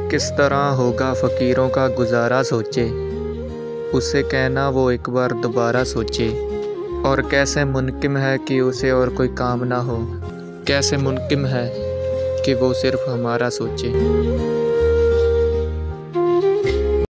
किस तरह होगा फ़कीरों का गुजारा सोचे, उसे कहना वो एक बार दोबारा सोचे। और कैसे मुमकिन है कि उसे और कोई काम ना हो, कैसे मुमकिन है कि वो सिर्फ हमारा सोचे।